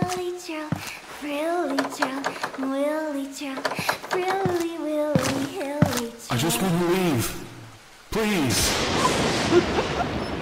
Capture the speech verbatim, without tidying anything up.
Willy trail, frilly trail, willy trail, frilly, willy, hilly trail. I just want to leave. Please.